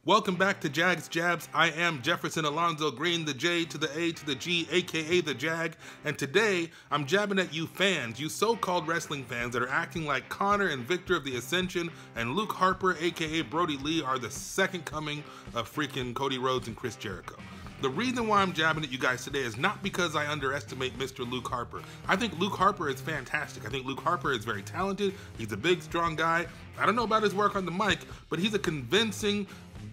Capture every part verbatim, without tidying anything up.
Welcome back to Jag's Jabs. I am Jefferson Alonzo Green, the J to the A to the G, aka the Jag, and today I'm jabbing at you fans, you so-called wrestling fans that are acting like Connor and Victor of the Ascension and Luke Harper, aka Brody Lee, are the second coming of freaking Cody Rhodes and Chris Jericho. The reason why I'm jabbing at you guys today is not because I underestimate Mister Luke Harper. I think Luke Harper is fantastic. I think Luke Harper is very talented. He's a big, strong guy. I don't know about his work on the mic, but he's a convincing,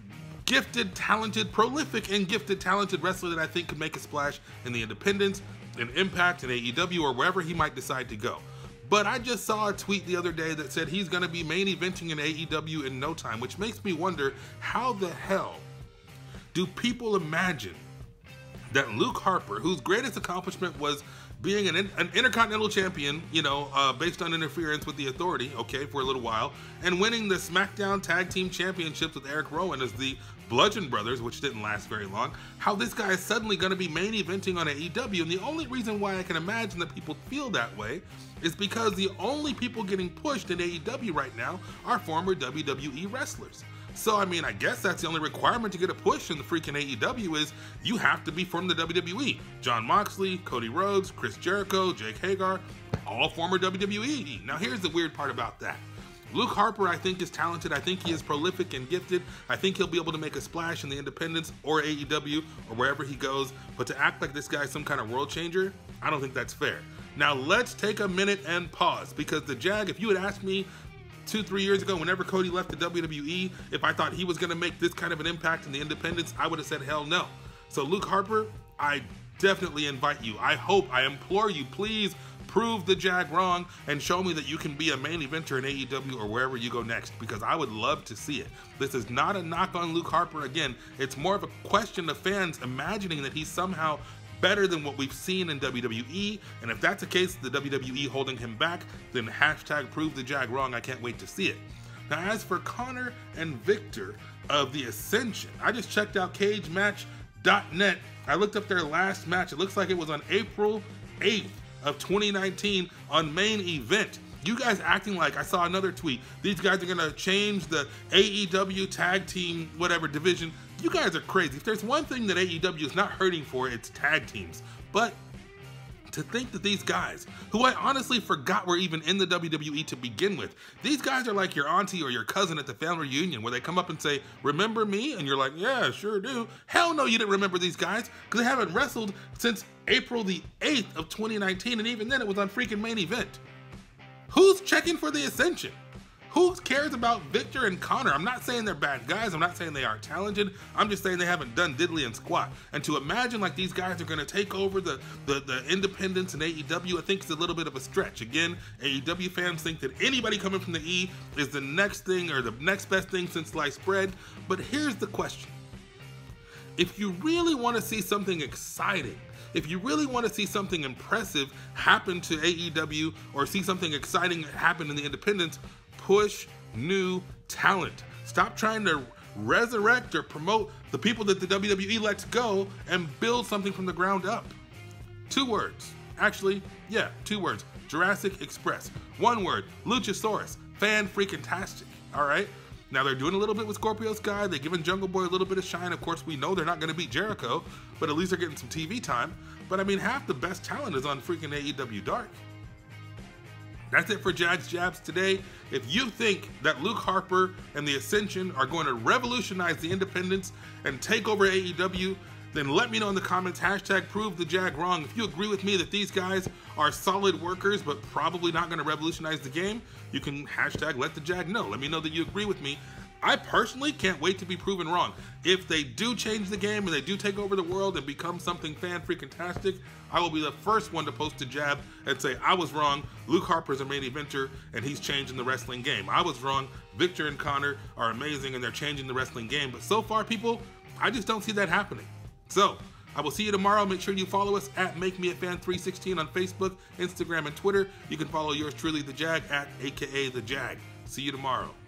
gifted, talented, prolific, and gifted, talented wrestler that I think could make a splash in the independents, in Impact, in A E W, or wherever he might decide to go. But I just saw a tweet the other day that said he's going to be main eventing in A E W in no time, which makes me wonder, how the hell do people imagine that Luke Harper, whose greatest accomplishment was being an, an Intercontinental Champion, you know, uh, based on interference with the Authority, okay, for a little while, and winning the SmackDown Tag Team Championships with Eric Rowan as the Bludgeon Brothers, which didn't last very long, how this guy is suddenly going to be main eventing on A E W. And the only reason why I can imagine that people feel that way is because the only people getting pushed in A E W right now are former W W E wrestlers. So, I mean, I guess that's the only requirement to get a push in the freaking A E W is you have to be from the W W E. Jon Moxley, Cody Rhodes, Chris Jericho, J A G, all former W W E. Now, here's the weird part about that. Luke Harper, I think, is talented. I think he is prolific and gifted. I think he'll be able to make a splash in the independents or A E W or wherever he goes. But to act like this guy's some kind of world changer, I don't think that's fair. Now, let's take a minute and pause, because the Jag, if you had asked me two, three years ago, whenever Cody left the W W E, if I thought he was going to make this kind of an impact in the independents, I would have said hell no. So Luke Harper, I definitely invite you. I hope, I implore you, please prove the Jag wrong and show me that you can be a main eventer in A E W or wherever you go next, because I would love to see it. This is not a knock on Luke Harper. Again, it's more of a question of fans imagining that he's somehow better than what we've seen in W W E, and if that's the case, the W W E holding him back, then hashtag prove the Jag wrong. I can't wait to see it. Now, as for Connor and Victor of the Ascension, I just checked out cage match dot net. I looked up their last match. It looks like it was on April eighth of twenty nineteen on Main Event. You guys acting like, I saw another tweet, these guys are gonna change the A E W tag team whatever division. You guys are crazy. If there's one thing that A E W is not hurting for, it's tag teams. But to think that these guys, who I honestly forgot were even in the W W E to begin with, these guys are like your auntie or your cousin at the family reunion where they come up and say, remember me? And you're like, yeah, sure do. Hell no, you didn't remember these guys, because they haven't wrestled since April the eighth of twenty nineteen, and even then it was on freaking Main Event. Who's checking for the Ascension? Who cares about Victor and Connor? I'm not saying they're bad guys. I'm not saying they aren't talented. I'm just saying they haven't done diddly and squat. And to imagine like these guys are going to take over the, the, the independents and A E W, I think is a little bit of a stretch. Again, A E W fans think that anybody coming from the E is the next thing or the next best thing since sliced bread. But here's the question. If you really want to see something exciting, if you really want to see something impressive happen to A E W or see something exciting happen in the independents, push new talent. Stop trying to resurrect or promote the people that the W W E lets go and build something from the ground up. Two words. Actually, yeah, two words. Jurassic Express. One word. Luchasaurus. Fan-freaking-tastic. All right? Now, they're doing a little bit with Scorpio Sky. They're giving Jungle Boy a little bit of shine. Of course, we know they're not going to beat Jericho, but at least they're getting some T V time. But, I mean, half the best talent is on freaking A E W Dark. That's it for Jag's Jabs today. If you think that Luke Harper and the Ascension are going to revolutionize the independents and take over A E W, then let me know in the comments, hashtag prove the Jag wrong. If you agree with me that these guys are solid workers but probably not going to revolutionize the game, you can hashtag let the Jag know. Let me know that you agree with me. I personally can't wait to be proven wrong. If they do change the game and they do take over the world and become something fan-freaking-tastic, I will be the first one to post a jab and say, I was wrong, Luke Harper's a main eventer and he's changing the wrestling game. I was wrong, Victor and Connor are amazing and they're changing the wrestling game. But so far, people, I just don't see that happening. So, I will see you tomorrow. Make sure you follow us at Make Me A Fan three sixteen on Facebook, Instagram, and Twitter. You can follow yours truly, The Jag, at A K A The Jag. See you tomorrow.